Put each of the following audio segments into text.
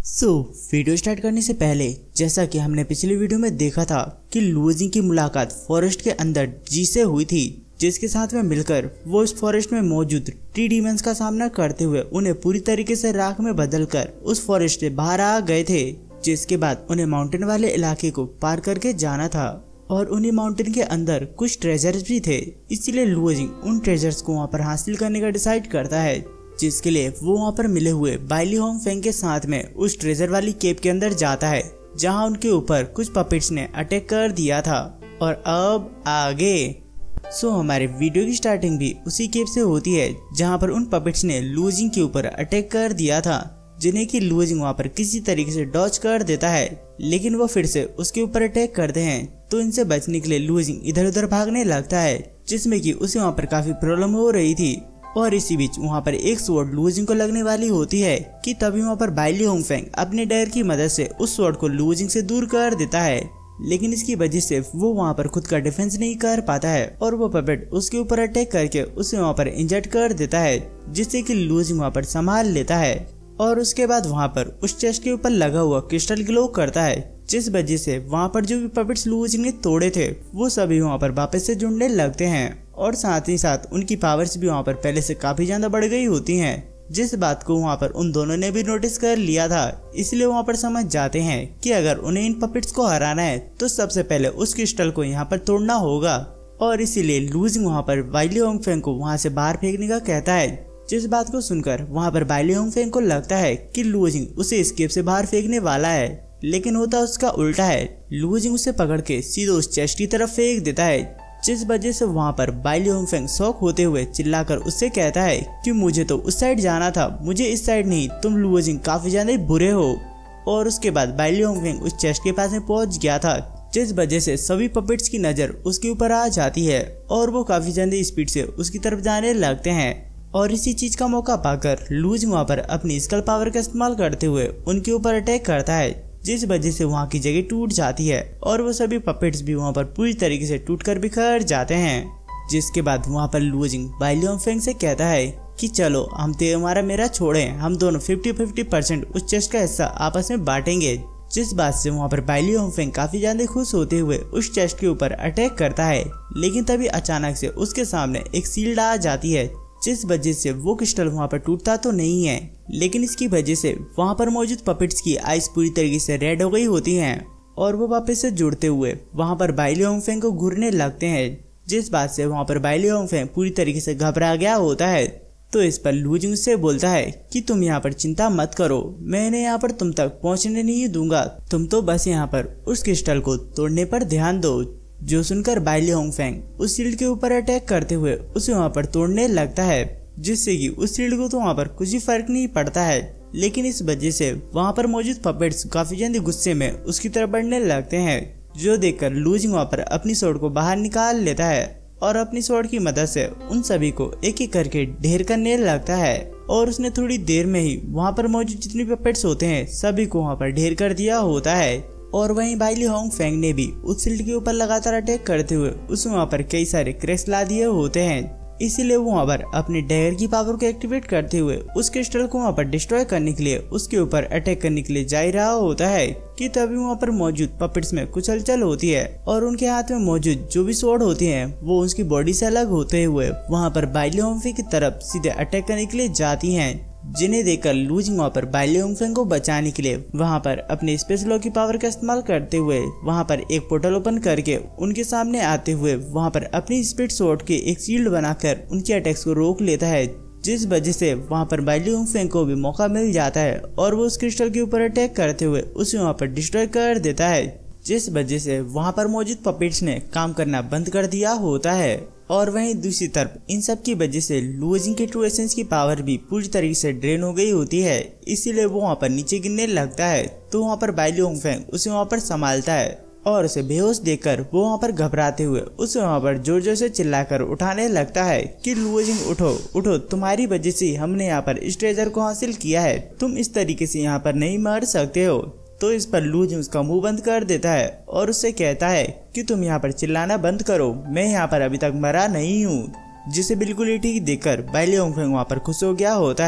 So video start करने से पहले जैसा कि हमने पिछली वीडियो में देखा था कि लुओजिंग की मुलाकात फॉरेस्ट के अंदर जी से हुई थी, जिसके साथ में मिलकर वो इस फॉरेस्ट में मौजूद ट्री डीमंस का सामना करते हुए उन्हें पूरी तरीके से राख में बदलकर उस फॉरेस्ट से बाहर आ गए थे। जिसके बाद उन्हें माउंटेन वाले इलाके को पार करके जाना था और उन्हीं माउंटेन के अंदर कुछ ट्रेजर्स भी थे। इसलिए लुओजिंग उन ट्रेजर्स को वहाँ पर हासिल करने का डिसाइड करता है, जिसके लिए वो वहाँ पर मिले हुए बाइली होंगफेंग के साथ में उस ट्रेजर वाली केव के अंदर जाता है, जहाँ उनके ऊपर कुछ पपेट्स ने अटैक कर दिया था। और अब आगे हमारे वीडियो की स्टार्टिंग भी उसी केव से होती है, जहाँ पर उन पपेट्स ने लुओजिंग के ऊपर अटैक कर दिया था, जिन्हें कि लुओजिंग वहाँ पर किसी तरीके से डॉज कर देता है, लेकिन वो फिर से उसके ऊपर अटैक करते हैं। तो इनसे बचने के लिए लुओजिंग इधर उधर भागने लगता है, जिसमें कि उसे वहाँ पर काफी प्रॉब्लम हो रही थी। और इसी बीच वहाँ पर एक स्वॉर्ड लुओजिंग को लगने वाली होती है कि तभी वहाँ पर बाइली होंगफेंग अपने डैगर की मदद से उस स्वॉर्ड को लुओजिंग से दूर कर देता है, लेकिन इसकी वजह से वो वहाँ पर खुद का डिफेंस नहीं कर पाता है और वो पपेट उसके ऊपर अटैक करके उसे वहाँ पर इंजर्ड कर देता है, जिससे कि लुओजिंग वहाँ पर संभाल लेता है। और उसके बाद वहाँ पर उस चेस्ट के ऊपर लगा हुआ क्रिस्टल ग्लो करता है, जिस वजह से वहाँ पर जो भी पपेट्स लुओजिंग ने तोड़े थे वो सभी वहाँ पर वापस से जुड़ने लगते हैं। और साथ ही साथ उनकी पावर्स भी वहाँ पर पहले से काफी ज्यादा बढ़ गई होती हैं, जिस बात को वहाँ पर उन दोनों ने भी नोटिस कर लिया था। इसलिए वहाँ पर समझ जाते हैं कि अगर उन्हें इन पपेट्स को हराना है तो सबसे पहले उस क्रिस्टल को यहाँ पर तोड़ना होगा। और इसीलिए लुओजिंग वहाँ पर बाइली होंगफेंग को वहाँ से बाहर फेंकने का कहता है, जिस बात को सुनकर वहाँ पर बाइली होंगफेंग को लगता है कि लुओजिंग उसे इस केव से बाहर फेंकने वाला है, लेकिन होता उसका उल्टा है। लुओजिंग उसे पकड़ के सीधे उस चेस्ट की तरफ फेंक देता है, जिस वजह से वहाँ पर बाइली होंगफेंग शॉक होते हुए चिल्लाकर उससे कहता है कि मुझे तो उस साइड जाना था, मुझे इस साइड नहीं, तुम लुओजिंग काफी ज्यादा बुरे हो। और उसके बाद बाइली होंगफेंग उस चेस्ट के पास में पहुंच गया था, जिस वजह से सभी पपेट्स की नजर उसके ऊपर आ जाती है और वो काफी ज्यादा स्पीड से उसकी तरफ जाने लगते हैं। और इसी चीज का मौका पाकर लुओजिंग वहाँ पर अपनी स्कल पावर का इस्तेमाल करते हुए उनके ऊपर अटैक करता है, जिस वजह से वहाँ की जगह टूट जाती है और वो सभी पपेट्स भी वहाँ पर पूरी तरीके से टूटकर बिखर जाते हैं। जिसके बाद वहाँ पर लुओजिंग बाइली होंगफेंग से कहता है कि चलो हम तुम्हारा मेरा छोड़ें, हम दोनों 50-50% उस चेस्ट का हिस्सा आपस में बांटेंगे। जिस बात से वहाँ पर बाइली होंगफेंग काफी ज्यादा खुश होते हुए उस चेस्ट के ऊपर अटैक करता है, लेकिन तभी अचानक से उसके सामने एक शील्ड आ जाती है, जिस वजह से वो क्रिस्टल वहाँ पर टूटता तो नहीं है, लेकिन इसकी वजह से वहाँ पर मौजूद पपेट्स की आइस पूरी तरीके से रेड हो गई होती हैं और वो वापस से जुड़ते हुए वहाँ पर बाइली होंगफेंग को घूरने लगते हैं। जिस बात से वहाँ पर बाइली होंगफेंग पूरी तरीके से घबरा गया होता है। तो इस पर लुओजिंग से बोलता है कि तुम यहाँ पर चिंता मत करो, मैं इन्हें यहाँ पर तुम तक पहुँचने नहीं दूंगा, तुम तो बस यहाँ पर उस क्रिस्टल को तोड़ने पर ध्यान दो। जो सुनकर बाइली होंगफेंग उस शील्ड के ऊपर अटैक करते हुए उसे वहाँ पर तोड़ने लगता है, जिससे कि उस शील्ड को तो वहाँ पर कुछ भी फर्क नहीं पड़ता है, लेकिन इस वजह से वहाँ पर मौजूद पपेट्स काफी ज्यादा गुस्से में उसकी तरफ बढ़ने लगते हैं, जो देखकर लुओजिंग वहाँ पर अपनी स्वॉर्ड को बाहर निकाल लेता है और अपनी स्वॉर्ड की मदद से उन सभी को एक एक करके ढेर करने लगता है। और उसने थोड़ी देर में ही वहाँ पर मौजूद जितने पपेट्स होते हैं सभी को वहाँ पर ढेर कर दिया होता है। और वहीं बाइली होंगफेंग ने भी उस शील्ड के ऊपर लगातार अटैक करते हुए उसे वहाँ पर कई सारे क्रैक्स ला दिए होते हैं। इसीलिए वो वहाँ पर अपने डैगर की पावर को एक्टिवेट करते हुए उस क्रिस्टल को वहाँ पर डिस्ट्रॉय करने के लिए उसके ऊपर अटैक करने के लिए जा ही रहा होता है कि तभी वहाँ पर मौजूद पपेट्स में कुछ हलचल होती है और उनके हाथ में मौजूद जो भी स्वॉर्ड होती हैं वो उसकी बॉडी से अलग होते हुए वहाँ पर बाइली होंगफेंग की तरफ सीधे अटैक करने के लिए जाती हैं, जिन्हें देखकर लुओजिंग वहाँ पर बाइली होंगफेंग को बचाने के लिए वहाँ पर अपने स्पेशल लॉ की पावर का इस्तेमाल करते हुए वहाँ पर एक पोर्टल ओपन करके उनके सामने आते हुए वहाँ पर अपनी स्पीड स्वॉर्ड के एक शील्ड बनाकर उनके अटैक्स को रोक लेता है, जिस वजह से वहाँ पर बाइली होंगफेंग को भी मौका मिल जाता है और वो उस क्रिस्टल के ऊपर अटैक करते हुए उसे वहाँ पर डिस्ट्रॉय कर देता है, जिस वजह से वहाँ पर मौजूद पपेट्स ने काम करना बंद कर दिया होता है। और वहीं दूसरी तरफ इन सब की वजह से लुओजिंग के ट्रू एसेंस की पावर भी पूरी तरीके से ड्रेन हो गई होती है, इसीलिए वो वहाँ पर नीचे गिरने लगता है। तो वहाँ पर बाइली होंगफेंग उसे वहाँ पर संभालता है और उसे बेहोश देखकर वो वहाँ पर घबराते हुए उसे वहाँ पर जोर जोर से चिल्लाकर उठाने लगता है कि लुओजिंग उठो उठो, तुम्हारी वजह से हमने यहाँ पर इस ट्रेजर को हासिल किया है, तुम इस तरीके से यहाँ पर नहीं मर सकते हो। तो इस पर लुओजिंग उसका मुंह बंद कर देता है और उससे कहता है कि तुम यहाँ पर चिल्लाना बंद करो, मैं यहाँ पर अभी तक मरा नहीं हूँ। जिसे बिल्कुल ही ठीक देखकर बाइली होंगफेंग वहाँ पर खुश हो गया होता है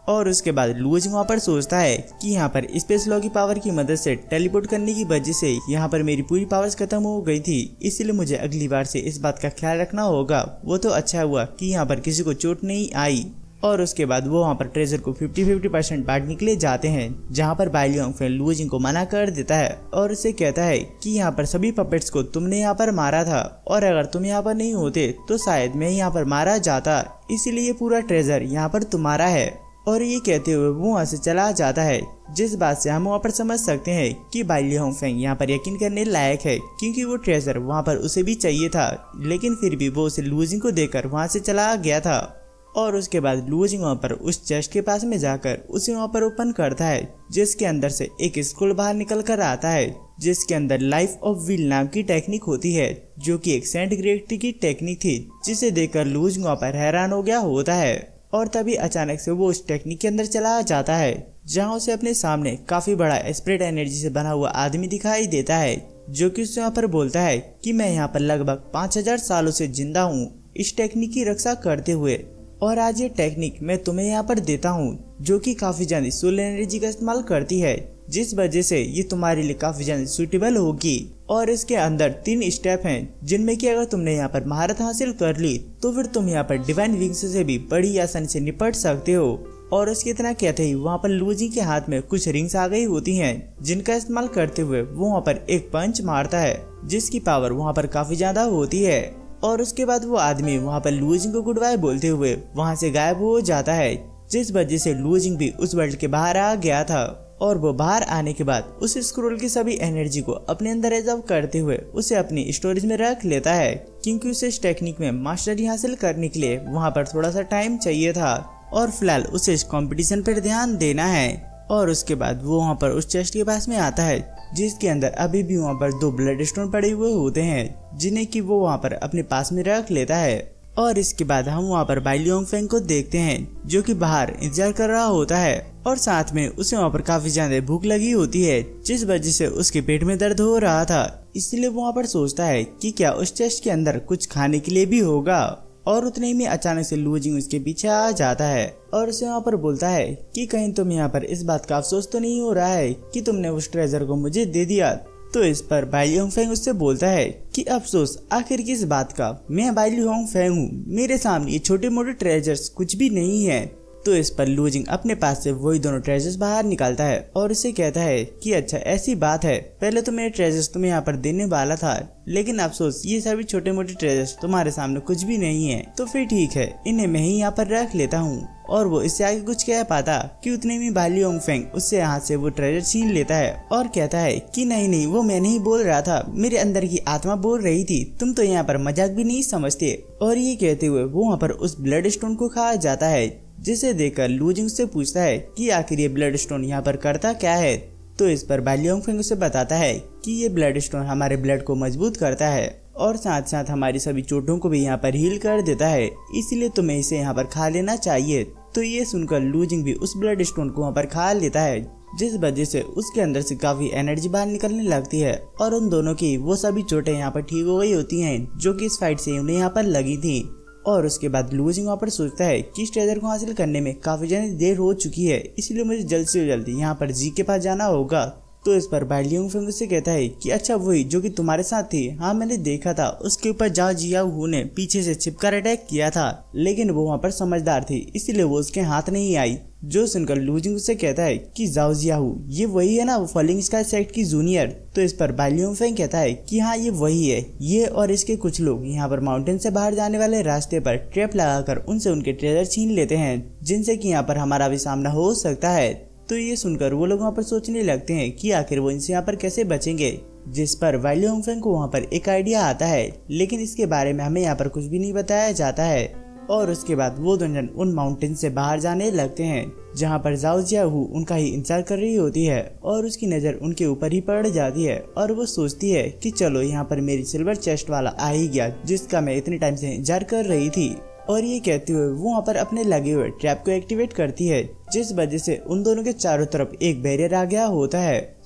और उसके बाद लुओजिंग वहाँ पर सोचता है कि यहाँ पर स्पेस लॉ की पावर की मदद से टेलीपोर्ट करने की वजह से यहाँ पर मेरी पूरी पावर्स खत्म हो गई थी, इसलिए मुझे अगली बार से इस बात का ख्याल रखना होगा। वो तो अच्छा हुआ कि यहाँ पर किसी को चोट नहीं आई। और उसके बाद वो वहाँ पर ट्रेजर को 50-50% बांटने के लिए जाते हैं, जहाँ पर बाई लियांगफेंग लुओजिंग को मना कर देता है और उसे कहता है कि यहाँ पर सभी पपेट्स को तुमने यहाँ पर मारा था और अगर तुम यहाँ पर नहीं होते तो शायद मैं यहाँ पर मारा जाता, इसीलिए पूरा ट्रेजर यहाँ पर तुम्हारा है। और ये कहते हुए वो वहाँ से चला जाता है, जिस बात से हम वहाँ पर समझ सकते हैं कि बाई लियांगफेंग यहाँ पर यकीन करने लायक है, क्योंकि वो ट्रेजर वहाँ पर उसे भी चाहिए था, लेकिन फिर भी वो उसे लुओजिंग को देकर वहाँ से चला गया था। और उसके बाद लुओजिंग वहाँ पर उस चेस्ट के पास में जाकर उसे वहाँ पर ओपन करता है, जिसके अंदर से एक स्क्रोल बाहर निकल कर आता है, जिसके अंदर लाइफ ऑफ विल नाम की टेक्निक होती है, जो कि एक सेंट ग्रेविटी की टेक्निक थी, जिसे देखकर लुओजिंग वहाँ पर हैरान हो गया होता है। और तभी अचानक से वो उस टेक्निक के अंदर चला जाता है, जहाँ उसे अपने सामने काफी बड़ा स्प्रेड एनर्जी से बना हुआ आदमी दिखाई देता है, जो कि उससे यहाँ पर बोलता है कि मैं यहाँ पर लगभग 5000 सालों से जिंदा हूँ इस टेक्निक की रक्षा करते हुए, और आज ये टेक्निक मैं तुम्हें यहाँ पर देता हूँ, जो कि काफी ज्यादा सोलर एनर्जी का इस्तेमाल करती है, जिस वजह से ये तुम्हारे लिए काफी ज्यादा सूटेबल होगी। और इसके अंदर 3 स्टेप हैं, जिनमें कि अगर तुमने यहाँ पर महारत हासिल कर ली तो फिर तुम यहाँ पर डिवाइन विंग्स से भी बड़ी आसानी से निपट सकते हो। और उसकी इतना कहते ही वहाँ पर लुओजिंग के हाथ में कुछ रिंग्स आ गई होती हैं, जिनका इस्तेमाल करते हुए वो वहाँ पर एक पंच मारता है, जिसकी पावर वहाँ पर काफी ज्यादा होती है। और उसके बाद वो आदमी वहाँ पर लुओजिंग को गुड बाय बोलते हुए वहाँ से गायब हो जाता है, जिस वजह से लुओजिंग भी उस वर्ल्ड के बाहर आ गया था। और वो बाहर आने के बाद उस स्क्रोल की सभी एनर्जी को अपने अंदर रिजर्व करते हुए उसे अपनी स्टोरेज में रख लेता है, क्योंकि उसे इस टेक्निक में मास्टरी हासिल करने के लिए वहाँ पर थोड़ा सा टाइम चाहिए था, और फिलहाल उसे इस कंपटीशन पर ध्यान देना है। और उसके बाद वो वहाँ पर उस चेस्ट के पास में आता है, जिसके अंदर अभी भी वहाँ पर 2 ब्लड स्टोन पड़े हुए होते हैं, जिन्हें कि वो वहाँ पर अपने पास में रख लेता है। और इसके बाद हम वहाँ पर बाई लियांगफेंग को देखते हैं, जो कि बाहर इंतजार कर रहा होता है, और साथ में उसे वहाँ पर काफी ज्यादा भूख लगी होती है, जिस वजह से उसके पेट में दर्द हो रहा था। इसलिए वो वहाँ पर सोचता है कि क्या उस चेस्ट के अंदर कुछ खाने के लिए भी होगा। और उतने में अचानक से लुओजिंग उसके पीछे आ जाता है और उसे वहाँ पर बोलता है कि कहीं तुम यहाँ पर इस बात का अफसोस तो नहीं हो रहा है कि तुमने उस ट्रेजर को मुझे दे दिया। तो इस पर बाई लियांगफेंग उससे बोलता है कि अफसोस आखिर किस बात का, मैं बाई लियांगफेंग हूँ, मेरे सामने ये छोटे मोटे ट्रेजर्स कुछ भी नहीं है। तो इस पर लुओजिंग अपने पास से वही दोनों ट्रेजर्स बाहर निकालता है और उसे कहता है कि अच्छा ऐसी बात है, पहले तो मेरे ट्रेजर्स तुम्हें यहाँ पर देने वाला था, लेकिन अफसोस ये सभी छोटे मोटे ट्रेजर्स तुम्हारे सामने कुछ भी नहीं है, तो फिर ठीक है, इन्हें मैं ही यहाँ पर रख लेता हूँ। और वो इससे आगे कुछ कह पाता कि उतने में बाई लियांगफेंग उससे हाथ से वो ट्रेजर छीन लेता है और कहता है कि नहीं वो मैं नहीं बोल रहा था, मेरे अंदर की आत्मा बोल रही थी, तुम तो यहाँ पर मजाक भी नहीं समझते। और ये कहते हुए वो वहाँ पर उस ब्लड स्टोन को खा जाता है, जिसे देखकर लुओजिंग से पूछता है कि आखिर ये ब्लड स्टोन यहाँ पर करता क्या है। तो इस पर बाई लियांगफेंग उसे बताता है कि ये ब्लड स्टोन हमारे ब्लड को मजबूत करता है और साथ साथ हमारी सभी चोटों को भी यहाँ पर हील कर देता है, इसलिए तुम्हें इसे यहाँ पर खा लेना चाहिए। तो ये सुनकर लुओजिंग भी उस ब्लड स्टोन को वहाँ पर खा लेता है, जिस वजह से उसके अंदर से काफी एनर्जी बाहर निकलने लगती है और उन दोनों की वो सभी चोटें यहाँ पर ठीक हो गई होती हैं, जो कि इस फाइट से उन्हें यहाँ पर लगी थी। और उसके बाद लुओजिंग वहाँ पर सोचता है कि इस ट्रेजर को हासिल करने में काफी ज्यादा देर हो चुकी है, इसलिए मुझे जल्द से जल्द यहाँ पर जी के पास जाना होगा। तो इस पर बाई लियांगफेंग उससे कहता है कि अच्छा वही जो कि तुम्हारे साथ थी, हाँ मैंने देखा था, उसके ऊपर जाओ जियाहू ने पीछे से छिपकर अटैक किया था, लेकिन वो वहाँ पर समझदार थी, इसलिए वो उसके हाथ नहीं आई। जो सुनकर लुओजिंग उससे कहता है कि जाओ जियाहू ये वही है ना, वो फॉलिंग स्टार सेक्ट की जूनियर। तो इस पर बाई लियांगफेंग कहता है कि हाँ ये वही है, ये और इसके कुछ लोग यहाँ पर माउंटेन से बाहर जाने वाले रास्ते पर ट्रैप लगाकर उनसे उनके ट्रेजर छीन लेते हैं, जिनसे कि यहाँ पर हमारा भी सामना हो सकता है। तो ये सुनकर वो लोग वहाँ पर सोचने लगते हैं कि आखिर वो इनसे यहाँ पर कैसे बचेंगे, जिस पर बाई लियांगफेंग को वहाँ पर एक आइडिया आता है, लेकिन इसके बारे में हमें यहाँ पर कुछ भी नहीं बताया जाता है। और उसके बाद वो दोनों उन माउंटेन से बाहर जाने लगते हैं, जहाँ पर जाओ जियाहू उनका ही इंतजार कर रही होती है और उसकी नजर उनके ऊपर ही पड़ जाती है और वो सोचती है कि चलो यहाँ पर मेरी सिल्वर चेस्ट वाला आ ही गया, जिसका मैं इतने टाइम से इंतजार कर रही थी। और ये कहते हुए वो वहाँ पर अपने लगे हुए ट्रैप को एक्टिवेट करती है, जिस वजह से उन दोनों के चारों तरफ एक बैरियर आ गया होता है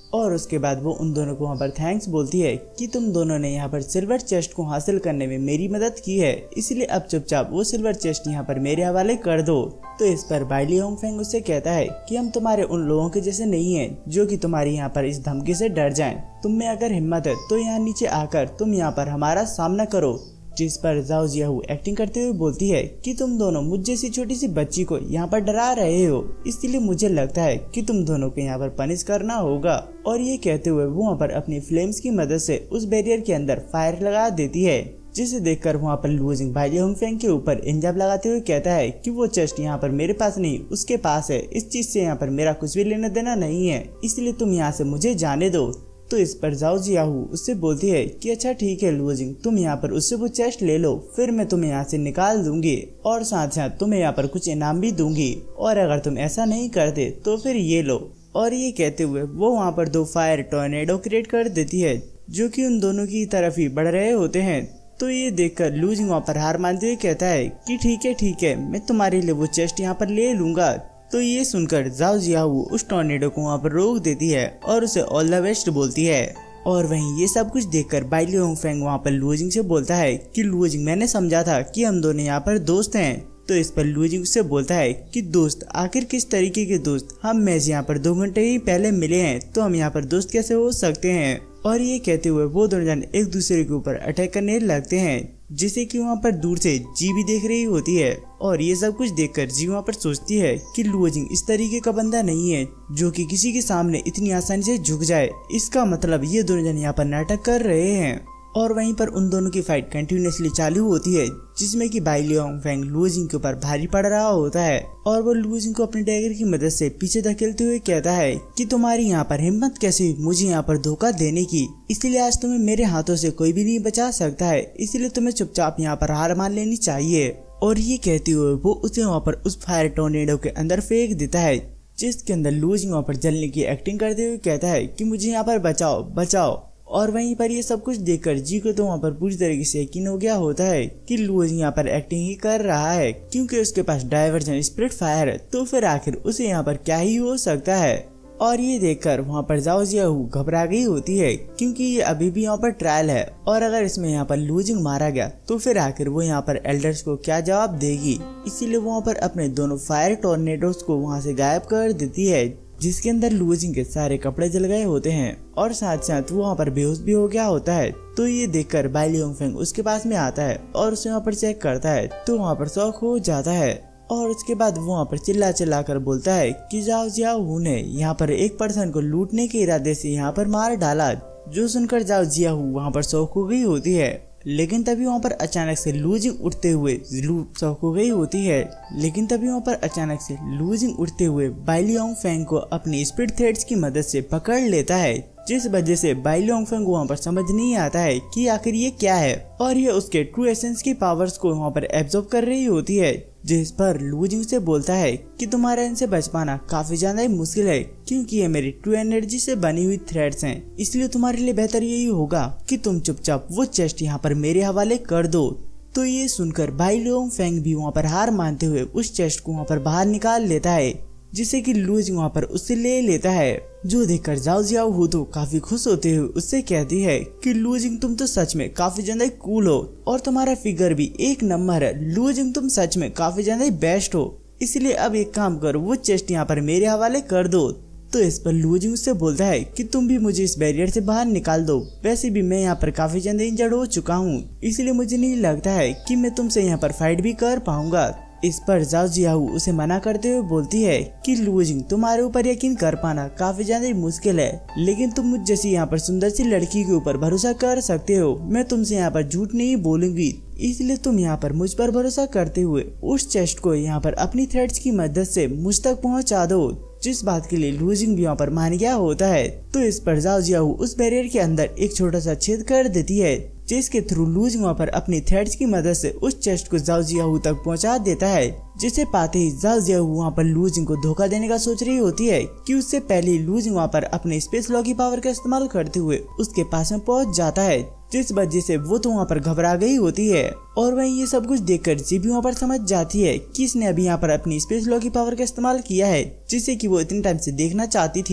और उसके बाद वो उन दोनों को वहाँ पर थैंक्स बोलती है कि तुम दोनों ने यहाँ पर सिल्वर चेस्ट को हासिल करने में मेरी मदद की है, इसलिए अब चुपचाप वो सिल्वर चेस्ट यहाँ पर मेरे हवाले कर दो। तो इस पर बाइली होंगफेंग उससे कहता है कि हम तुम्हारे उन लोगों के जैसे नहीं हैं जो कि तुम्हारी यहाँ पर इस धमकी से डर जाएं। तुम में अगर हिम्मत है तो यहाँ नीचे आकर तुम यहाँ पर हमारा सामना करो। जिस पर जाओ जियाहू एक्टिंग करते हुए बोलती है कि तुम दोनों मुझ जैसी छोटी सी बच्ची को यहाँ पर डरा रहे हो, इसलिए मुझे लगता है कि तुम दोनों को यहाँ पर पनिश करना होगा। और ये कहते हुए वो वहाँ पर अपनी फ्लेम्स की मदद से उस बैरियर के अंदर फायर लगा देती है, जिसे देखकर वहाँ पर लुओजिंग बाइली होंगफेंग के ऊपर इंजाब लगाते हुए कहता है कि वो चेस्ट यहाँ पर मेरे पास नहीं उसके पास है, इस चीज से यहाँ पर मेरा कुछ भी लेना देना नहीं है, इसलिए तुम यहाँ से मुझे जाने दो। तो इस पर जाओ जियाहू उससे बोलती है कि अच्छा ठीक है लुओजिंग, तुम यहाँ पर उससे वो चेस्ट ले लो, फिर मैं तुम्हें यहाँ से निकाल दूंगी और साथ साथ तुम्हें यहाँ पर कुछ इनाम भी दूंगी, और अगर तुम ऐसा नहीं करते तो फिर ये लो। और ये कहते हुए वो वहाँ पर 2 फायर टॉर्नेडो क्रिएट कर देती है जो कि उन दोनों की तरफ ही बढ़ रहे होते हैं। तो ये देखकर लुओजिंग वहाँ पर हार मानते हुए कहता है कि ठीक है मैं तुम्हारे लिए वो चेस्ट यहाँ पर ले लूंगा। तो ये सुनकर जाओ जियाहू उस टॉर्नेडो को वहाँ पर रोक देती है और उसे ऑल द बेस्ट बोलती है। और वहीं ये सब कुछ देखकर बाइली होंगफेंग वहाँ पर लुओजिंग से बोलता है कि लुओजिंग मैंने समझा था कि हम दोनों यहाँ पर दोस्त हैं। तो इस पर लुओजिंग उससे बोलता है कि दोस्त, आखिर किस तरीके के दोस्त, हम मैच यहाँ पर 2 घंटे ही पहले मिले हैं तो हम यहाँ पर दोस्त कैसे हो सकते हैं। और ये कहते हुए वो दोनों जन एक दूसरे के ऊपर अटैक करने लगते हैं, जिसे कि वहाँ पर दूर से जी भी देख रही होती है। और ये सब कुछ देखकर जी वहाँ पर सोचती है कि लुओजिंग इस तरीके का बंदा नहीं है जो कि किसी के सामने इतनी आसानी से झुक जाए, इसका मतलब ये दोनों जन यहाँ पर नाटक कर रहे हैं। और वहीं पर उन दोनों की फाइट कंटिन्यूसली चालू होती है, जिसमें कि बाइली होंगफेंग लुओजिंग के ऊपर भारी पड़ रहा होता है और वो लुओजिंग को अपने डैगर की मदद से पीछे धकेलते हुए कहता है कि तुम्हारी यहाँ पर हिम्मत कैसे हुई मुझे यहाँ पर धोखा देने की, इसलिए आज तुम्हें मेरे हाथों से कोई भी नहीं बचा सकता है, इसलिए तुम्हें चुपचाप यहाँ पर हार मान लेनी चाहिए। और ये कहते हुए वो उसे वहाँ पर उस फायर टॉर्नेडो के अंदर फेंक देता है, जिसके अंदर लुओजिंग वहाँ पर जलने की एक्टिंग करते हुए कहता है कि मुझे यहाँ पर बचाओ बचाओ। और वहीं पर ये सब कुछ देखकर जी को तो वहाँ पर पूरी तरीके से यकीन हो गया होता है कि लुओजिंग यहाँ पर एक्टिंग ही कर रहा है, क्योंकि उसके पास डाइवर्जन स्पिरिट फायर है, तो फिर आखिर उसे यहाँ पर क्या ही हो सकता है। और ये देखकर वहाँ पर जाओ जियाहू घबरा गई होती है, क्योंकि ये अभी भी यहाँ पर ट्रायल है और अगर इसमें यहाँ पर लुओजिंग मारा गया तो फिर आखिर वो यहाँ पर एल्डर्स को क्या जवाब देगी। इसीलिए वो वहाँ पर अपने दोनों फायर टॉर्नेडोस को वहाँ से गायब कर देती है, जिसके अंदर लुओजिंग के सारे कपड़े जल गए होते हैं और साथ साथ वो वहाँ पर बेहोश भी हो गया होता है। तो ये देखकर बाइली होंगफेंग उसके पास में आता है और उसे वहाँ पर चेक करता है, तो वहाँ पर शॉक हो जाता है और उसके बाद वो वहाँ पर चिल्ला कर बोलता है कि जाओ जियाहू ने यहाँ पर एक पर्सन को लूटने के इरादे से यहाँ पर मार डाला। जो सुनकर जाओ जियाहू वहाँ पर शॉक हो गई होती है, लेकिन तभी वहाँ पर अचानक से लुओजिंग उठते हुए शॉक हो गई होती है, लेकिन तभी वहाँ पर अचानक से लुओजिंग उठते हुए बाइली होंगफेंग को अपनी स्पिरिट थ्रेड्स की मदद से पकड़ लेता है, जिस वजह से बाइली होंगफेंग को वहाँ पर समझ नहीं आता है कि आखिर ये क्या है और ये उसके ट्रू एसेंस की पावर्स को वहाँ पर एब्जॉर्ब कर रही होती है। जिस पर लुओजिंग से बोलता है कि तुम्हारा इनसे बच पाना काफी ज्यादा ही मुश्किल है, क्योंकि ये मेरी ट्रू एनर्जी से बनी हुई थ्रेड्स हैं, इसलिए तुम्हारे लिए बेहतर यही होगा कि तुम चुपचाप वो चेस्ट यहाँ पर मेरे हवाले कर दो। तो ये सुनकर बाइली होंगफेंग भी वहाँ पर हार मानते हुए उस चेस्ट को वहाँ पर बाहर निकाल लेता है, जिसे कि लुओजिंग वहाँ पर उससे ले लेता है। जो देखकर जाओ जियाहू तो काफी खुश होते हुए उससे कहती है कि लुओजिंग तुम तो सच में काफी ज्यादा कूल हो और तुम्हारा फिगर भी एक नंबर है। लुओजिंग तुम सच में काफी ज्यादा बेस्ट हो, इसलिए अब एक काम करो, वो चेस्ट यहाँ पर मेरे हवाले कर दो। तो इस पर लुओजिंग उससे बोलता है कि तुम भी मुझे इस बैरियर से बाहर निकाल दो, वैसे भी मैं यहाँ पर काफी ज्यादा इंजर्ड हो चुका हूँ, इसलिए मुझे नहीं लगता है कि मैं तुमसे यहाँ पर फाइट भी कर पाऊंगा। इस पर जाओ जियाहू उसे मना करते हुए बोलती है कि लुओजिंग तुम्हारे ऊपर यकीन कर पाना काफी ज्यादा मुश्किल है, लेकिन तुम मुझ जैसी यहाँ पर सुंदर सी लड़की के ऊपर भरोसा कर सकते हो, मैं तुमसे यहाँ पर झूठ नहीं बोलूंगी, इसलिए तुम यहाँ पर मुझ पर भरोसा करते हुए उस चेस्ट को यहाँ पर अपनी थ्रेड्स की मदद से मुझ तक पहुँचा दो। जिस बात के लिए लुओजिंग भी यहाँ पर मान गया होता है। तो इस पर जाओ जियाहू उस बैरियर के अंदर एक छोटा सा छेद कर देती है, जिसके थ्रू लुओजिंग वहाँ पर अपनी थ्रेड्स की मदद से उस चेस्ट को जाओ जियाहू तक पहुँचा देता है, जिसे पाते ही जाओ जियाहू वहाँ पर लुओजिंग को धोखा देने का सोच रही होती है कि उससे पहले ही लुओजिंग वहाँ पर अपने स्पेस लॉ की पावर का इस्तेमाल करते हुए उसके पास में पहुँच जाता है, जिस वजह से वो तो वहाँ पर घबरा गई होती है। और वहीं ये सब कुछ देखकर जी भी वहाँ पर समझ जाती है कि इसने अभी यहाँ पर अपनी स्पेस लॉ की पावर का इस्तेमाल किया है, जिसे कि वो इतने टाइम से देखना चाहती थी।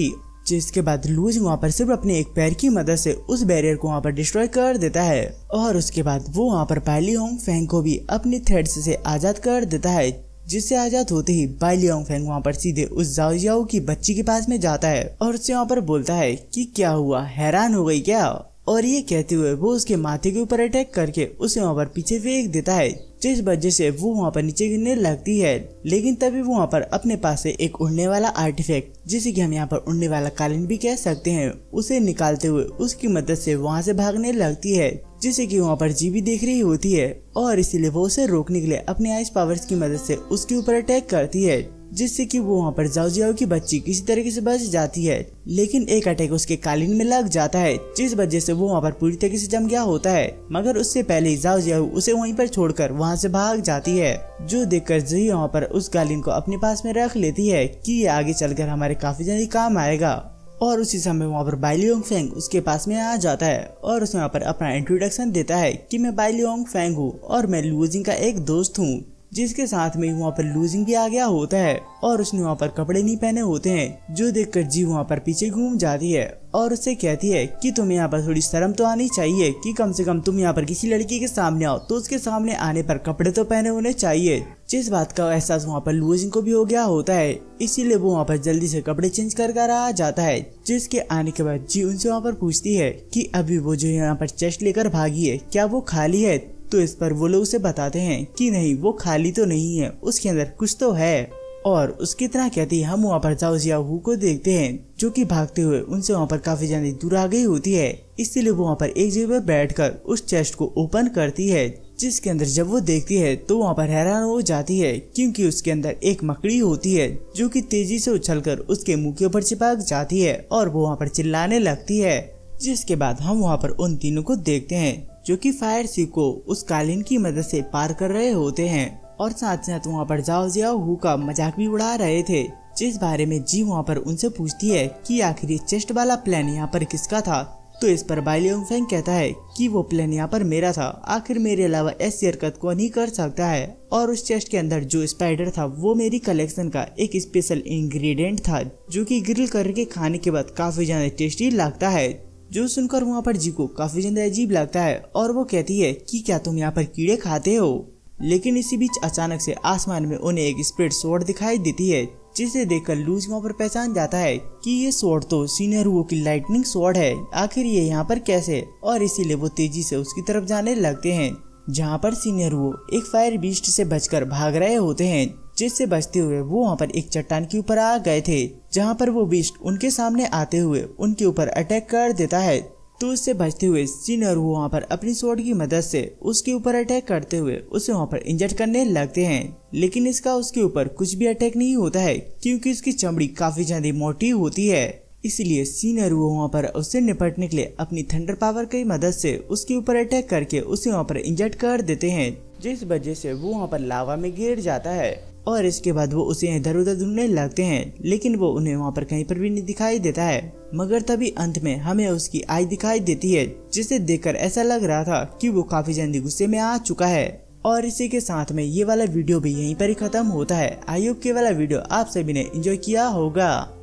जिसके बाद लूजिंग वहाँ पर सिर्फ अपने एक पैर की मदद से उस बैरियर को वहाँ पर डिस्ट्रॉय कर देता है और उसके बाद वो वहाँ पर बाई लियांग फेंग को भी अपनी थ्रेड्स से आजाद कर देता है, जिससे आजाद होते ही बाई लियांग फेंग वहाँ पर सीधे उस जाओ जियाओ की बच्ची के पास में जाता है और उससे वहाँ पर बोलता है कि क्या हुआ, हैरान हो गई क्या। और ये कहते हुए वो उसके माथे के ऊपर अटैक करके उसे वहाँ पर पीछे फेंक देता है, जिस वजह से वो वहाँ पर नीचे गिरने लगती है। लेकिन तभी वो वहाँ पर अपने पास से एक उड़ने वाला आर्टिफैक्ट, जिसे कि हम यहाँ पर उड़ने वाला कालीन भी कह सकते हैं, उसे निकालते हुए उसकी मदद से वहाँ से भागने लगती है, जिसे कि वहाँ पर जी भी देख रही होती है और इसीलिए वो उसे रोकने के लिए अपने आइस पावर्स की मदद से उसके ऊपर अटैक करती है, जिससे कि वो वहाँ पर जाओ जियाओ की बच्ची किसी तरीके से बच जाती है। लेकिन एक अटैक उसके कालीन में लग जाता है, जिस वजह से वो वहाँ पर पूरी तरीके से जम गया होता है। मगर उससे पहले ही जाओ जियाओ उसे वहीं पर छोड़कर वहाँ से भाग जाती है, जो देखकर जही वहाँ पर उस कालीन को अपने पास में रख लेती है कि ये आगे चलकर हमारे काफी जल्दी काम आएगा। और उसी समय वहाँ पर बाई लियांग फेंग उसके पास में आ जाता है और उसे वहाँ पर अपना इंट्रोडक्शन देता है कि मैं बाई लियांग फेंग हूँ और मैं लूजिंग का एक दोस्त हूँ, जिसके साथ में वहाँ पर लूजिंग भी आ गया होता है और उसने वहाँ पर कपड़े नहीं पहने होते हैं, जो देखकर जी वहाँ पर पीछे घूम जाती है और उससे कहती है कि तुम्हें यहाँ पर थोड़ी शर्म तो आनी चाहिए कि कम से कम तुम यहाँ पर किसी लड़की के सामने आओ तो उसके सामने आने पर कपड़े तो पहने होने चाहिए। जिस बात का एहसास वहाँ पर लूजिंग को भी हो गया होता है, इसीलिए वो वहाँ पर जल्दी से कपड़े चेंज कर आ जाता है। जिसके आने के बाद जी उनसे वहाँ पर पूछती है कि अभी वो जो यहाँ पर चेस्ट लेकर भागी है क्या वो खाली है, तो इस पर वो लोग उसे बताते हैं कि नहीं वो खाली तो नहीं है, उसके अंदर कुछ तो है। और उसकी तरह कहती है हम वहाँ पर जाओ जियाओ को देखते हैं, जो कि भागते हुए उनसे वहाँ पर काफी ज्यादा दूर आ गई होती है। इसीलिए वो वहाँ पर एक जगह पर बैठकर उस चेस्ट को ओपन करती है, जिसके अंदर जब वो देखती है तो वहाँ पर हैरान हो जाती है क्योंकि उसके अंदर एक मकड़ी होती है, जो कि तेजी से उछलकर उसके मुंह के ऊपर चिपक जाती है और वो वहाँ पर चिल्लाने लगती है। जिसके बाद हम वहाँ पर उन तीनों को देखते हैं जो कि फायर सी को उस कालीन की मदद से पार कर रहे होते हैं और साथ साथ वहाँ पर जाओ जियाओ का मजाक भी उड़ा रहे थे, जिस बारे में जी वहाँ पर उनसे पूछती है कि आखिर ये चेस्ट वाला प्लान यहाँ पर किसका था। तो इस पर बाई लियांग फेंग कहता है कि वो प्लान यहाँ पर मेरा था, आखिर मेरे अलावा ऐसी हरकत कौन ही कर सकता है। और उस चेस्ट के अंदर जो स्पाइडर था वो मेरी कलेक्शन का एक स्पेशल इंग्रेडिएंट था, जो कि ग्रिल करके खाने के बाद काफी ज्यादा टेस्टी लगता है। जो सुनकर वहाँ पर जी को काफी ज्यादा अजीब लगता है और वो कहती है कि क्या तुम यहाँ पर कीड़े खाते हो। लेकिन इसी बीच अचानक से आसमान में उन्हें एक स्प्लिट स्वॉर्ड दिखाई देती है, जिसे देखकर लूज वहाँ पर पहचान जाता है कि ये स्वॉर्ड तो सीनियर वो की लाइटनिंग स्वॉर्ड है, आखिर ये यहाँ पर कैसे। और इसीलिए वो तेजी से उसकी तरफ जाने लगते हैं, जहाँ पर सीनियर वो एक फायर बीस्ट से बचकर भाग रहे होते हैं, जिससे बचते हुए वो वहाँ पर एक चट्टान के ऊपर आ गए थे, जहाँ पर वो बीस्ट उनके सामने आते हुए उनके ऊपर अटैक कर देता है। तो उससे बचते हुए सीनियर वो वहाँ पर अपनी स्वॉर्ड की मदद से उसके ऊपर अटैक करते हुए उसे वहाँ पर इंजर्ड करने लगते हैं। लेकिन इसका उसके ऊपर कुछ भी अटैक नहीं होता है क्योंकि उसकी चमड़ी काफी ज्यादा मोटी होती है। इसलिए सीनियर वो वहाँ पर उससे निपटने के लिए अपनी थंडर पावर की मदद से उसके ऊपर अटैक करके उसे वहाँ पर इंजर्ड कर देते हैं, जिस वजह से वो वहाँ पर लावा में गिर जाता है। और इसके बाद वो उसे इधर उधर ढूंढने लगते हैं, लेकिन वो उन्हें वहाँ पर कहीं पर भी नहीं दिखाई देता है। मगर तभी अंत में हमें उसकी आई दिखाई देती है, जिसे देखकर ऐसा लग रहा था कि वो काफी जल्दी गुस्से में आ चुका है। और इसी के साथ में ये वाला वीडियो भी यहीं पर ही खत्म होता है। आई होप के वाला वीडियो आप सभी ने एंजॉय किया होगा।